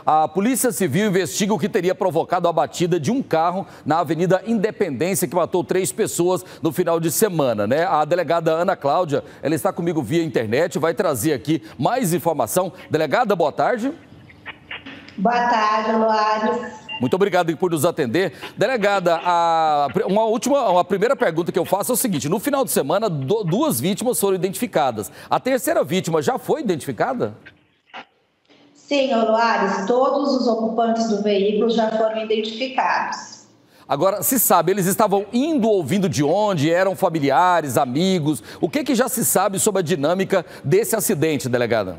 A Polícia Civil investiga o que teria provocado a batida de um carro na Avenida Independência, que matou 3 pessoas no final de semana, né? A delegada Ana Cláudia, ela está comigo via internet, vai trazer aqui mais informação. Delegada, boa tarde. Boa tarde, Loares. Muito obrigado por nos atender. Delegada, a primeira pergunta que eu faço é o seguinte: no final de semana, 2 vítimas foram identificadas. A terceira vítima já foi identificada? Sim, Loares, todos os ocupantes do veículo já foram identificados. Agora, se sabe, eles estavam indo ou vindo de onde? Eram familiares, amigos? O que já se sabe sobre a dinâmica desse acidente, delegada?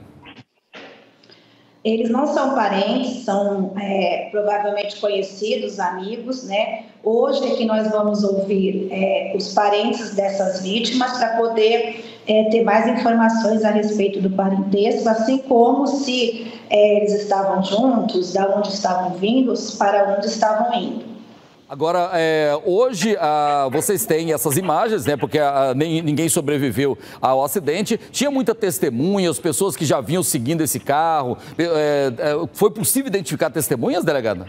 Eles não são parentes, são provavelmente conhecidos, amigos, né? Hoje é que nós vamos ouvir os parentes dessas vítimas para poder ter mais informações a respeito do parentesco, assim como se eles estavam juntos, de onde estavam vindos, para onde estavam indo. Agora, hoje vocês têm essas imagens, né? Porque ninguém sobreviveu ao acidente. Tinha muita testemunha, as pessoas que já vinham seguindo esse carro. Foi possível identificar testemunhas, delegada?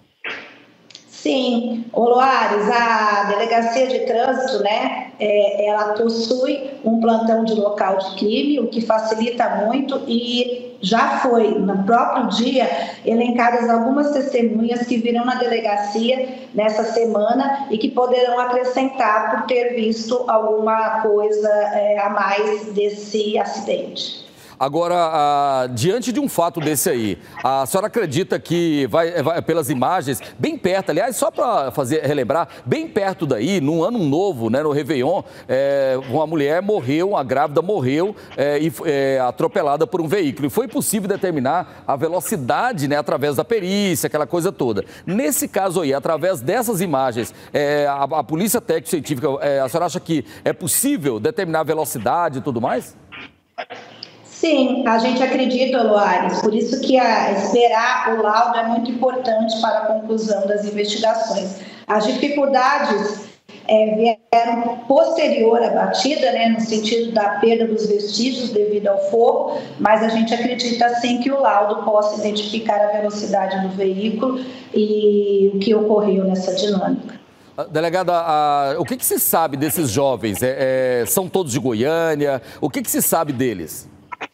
Sim, Loares, a Delegacia de Trânsito, né, ela possui um plantão de local de crime, o que facilita muito, e já foi, no próprio dia, elencadas algumas testemunhas que viram na delegacia nessa semana e que poderão acrescentar por ter visto alguma coisa a mais desse acidente. Agora, diante de um fato desse aí, a senhora acredita que vai pelas imagens, bem perto, aliás, só para relembrar, bem perto daí, no ano novo, né, no Réveillon, uma mulher morreu, uma grávida morreu atropelada por um veículo. E foi possível determinar a velocidade, né, através da perícia, aquela coisa toda. Nesse caso aí, através dessas imagens, a Polícia Técnico-Científica, a senhora acha que é possível determinar a velocidade e tudo mais? Sim, a gente acredita, Loares, por isso que esperar o laudo é muito importante para a conclusão das investigações. As dificuldades vieram posterior à batida, né, no sentido da perda dos vestígios devido ao fogo, mas a gente acredita sim que o laudo possa identificar a velocidade do veículo e o que ocorreu nessa dinâmica. Delegada, o que se sabe desses jovens? São todos de Goiânia? O que se sabe deles?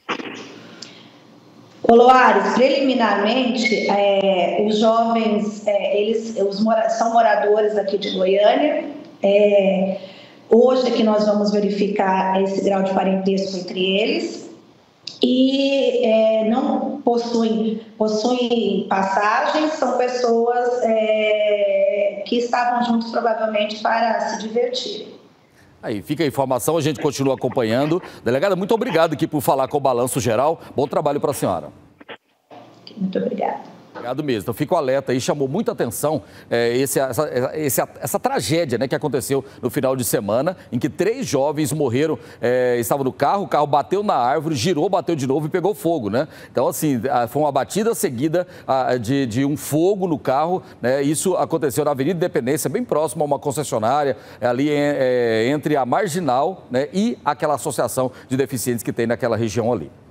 Loares, preliminarmente, os jovens, são moradores aqui de Goiânia. Hoje é que nós vamos verificar esse grau de parentesco entre eles. E não possuem passagens, são pessoas que estavam juntos provavelmente para se divertir. Aí, fica a informação, a gente continua acompanhando. Delegada, muito obrigado aqui por falar com o Balanço Geral. Bom trabalho para a senhora. Muito obrigada. Obrigado mesmo. Então, fico alerta aí, chamou muita atenção essa tragédia, né, que aconteceu no final de semana, em que 3 jovens morreram, estavam no carro, o carro bateu na árvore, girou, bateu de novo e pegou fogo, né? Então, assim, foi uma batida seguida de um fogo no carro, né? Isso aconteceu na Avenida Independência, bem próximo a uma concessionária, ali entre a Marginal, né, e aquela associação de deficientes que tem naquela região ali.